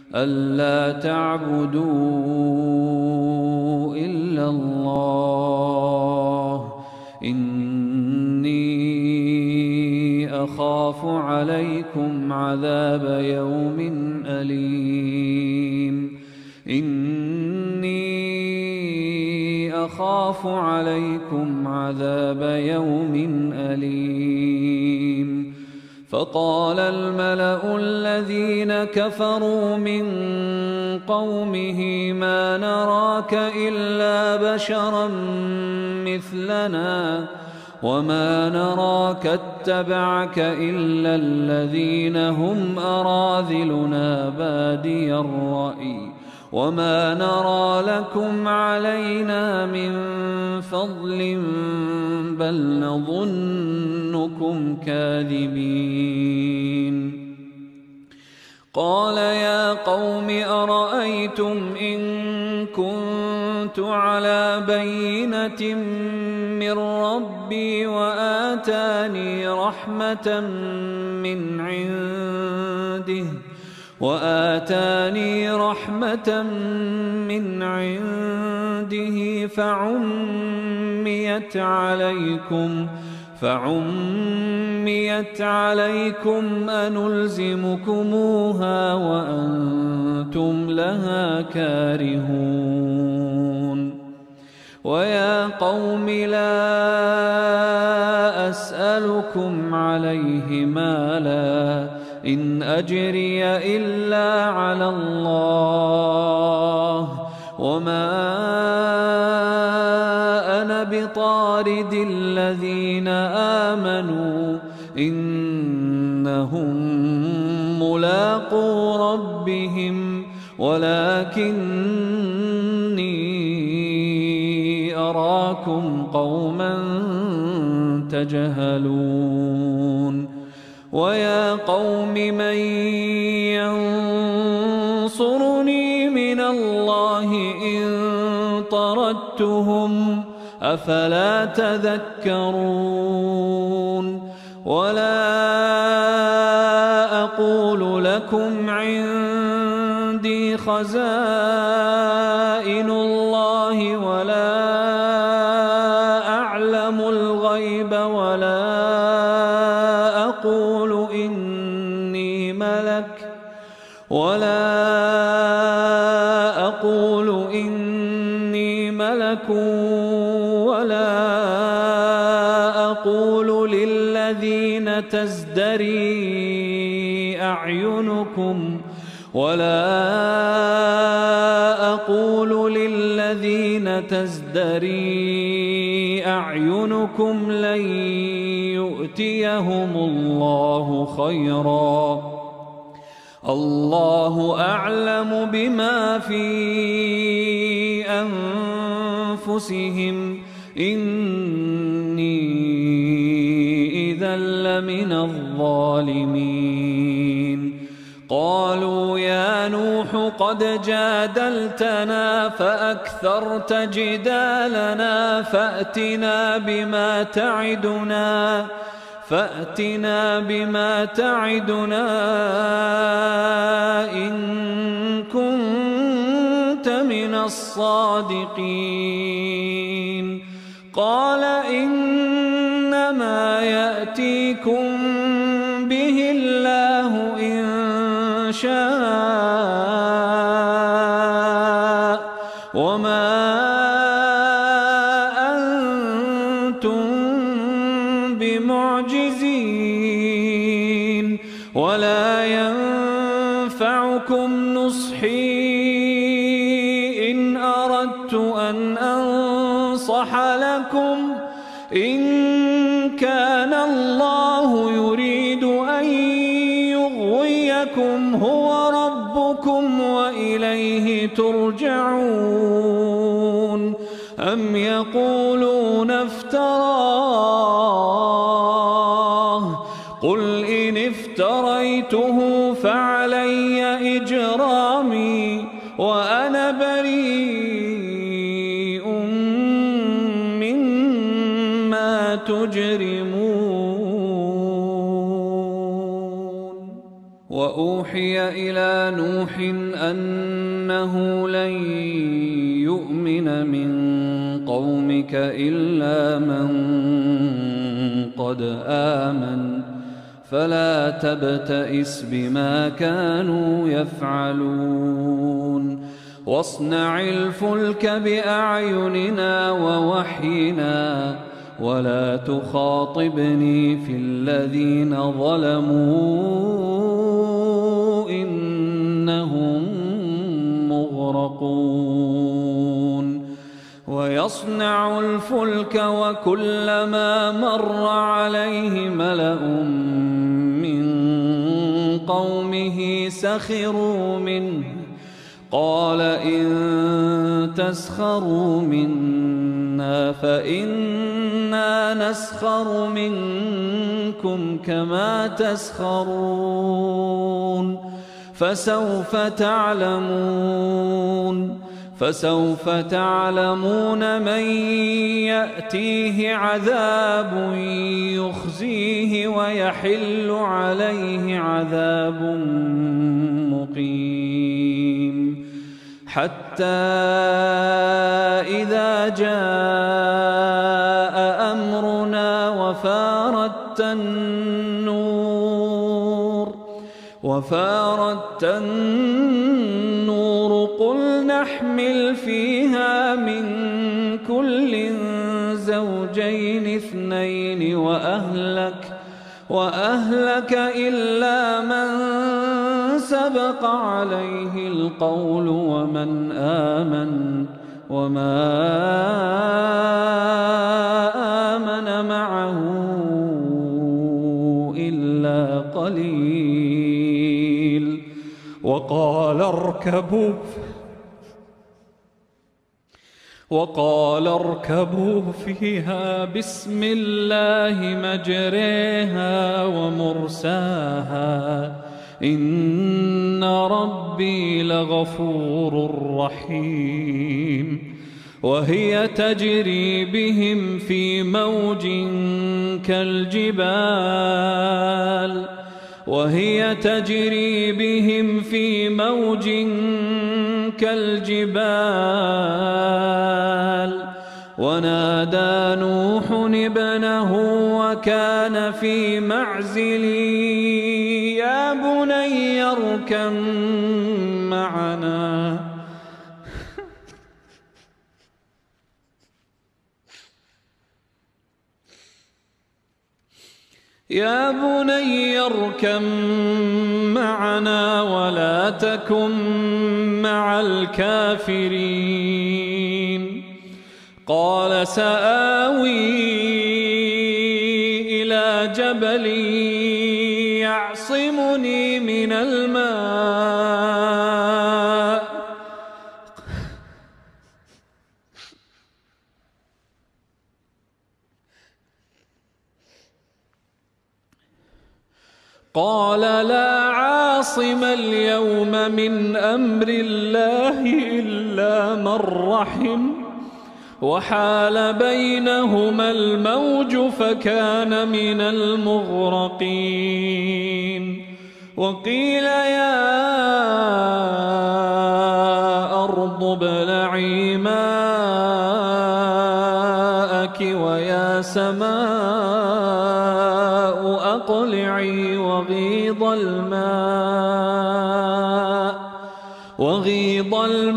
ألا تعبدوا إلا الله إني أخاف عليكم عذاب يوم أليم إني أخاف عليكم عذاب يوم أليم فقال الملأ الذين كفروا من قومه ما نراك إلا بشرا مثلنا وما نراك اتبعك إلا الذين هم أراذلنا بادي الرأي وما نرى لكم علينا من فضل بل نظنكم كاذبين قال يا قوم أرأيتم إن كنت على بينة من ربي وآتاني رحمة من عنده فعميت عليكم أنلزمكموها وأنتم لها كارهون ويا قوم لا أسألكم عليه مالا إن أجري إلا على الله وما أنا بطارد الذين آمنوا إنهم ملاقو ربهم ولكني أراكم قوما تجهلون ويا قوم من ينصرني من الله إن طردتهم أفلا تذكرون ولا أقول لكم عندي خزائن الله ولا أعلم الغيب ولا أقول إني ملك ولا أقول للذين تزدري أعينكم لن يؤتيهم الله خيرا الله أعلم بما في أنفسهم إني إذا لمن الظالمين قالوا يا نوح قد جادلتنا فأكثرت جدالنا فأتنا بما تعدنا إن كنت من الصادقين قال إنما يأتيكم به الله إن شاء وما أنتم بمعجزين ولا ينفعكم نصحي إن أردت أن أنصح لكم إن كان الله يريد أن يغويكم هو ربكم وإليه ترجعون أم يقولون افتراه قل إن افتريته فعلي إجرامي وأنا بريء مما تجرمون وأوحي إلى نوح أنه لن يؤمن من قومك إلا من قد آمن فلا تبتئس بما كانوا يفعلون واصنع الفلك بأعيننا ووحينا ولا تخاطبني في الذين ظلموا إنهم مغرقون ويصنع الفلك وكلما مر عليه ملأ من قومه سخروا منه قال إن تسخروا منا فإنا نسخر منكم كما تسخرون فسوف تعلمون من يأتيه عذاب يخزيه ويحل عليه عذاب مقيم حتى إذا جاء أمرنا وفارت النور قل نحمل فيها من كل زوجين اثنين وأهلك إلا من سبق عليه القول ومن آمن وما آمن معه إلا قليل وقال اركبوا فيها بسم الله مجريها ومرساها إن ربي لغفور رحيم وهي تجري بهم في موج كالجبال ونادى نوح ابنه وكان في معزل يا بني اركب معنا ولا تكن مع الكافرين قال سآوي إلى جبل يعصمني من الماء قال لا عاصم اليوم من أمر الله إلا من رحم وحال بينهما الموج فكان من المغرقين وقيل يا أرض ابلعي ماءك ويا سماء أقلعي وغيض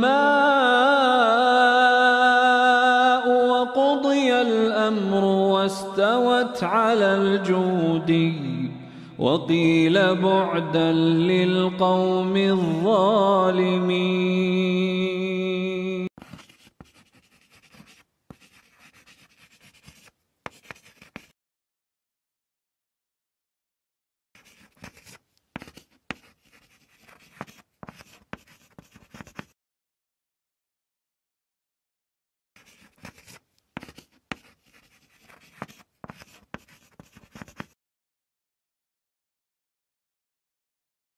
الماء وقضي الأمر واستوت على الجودي وقيل بعدا للقوم الظالمين.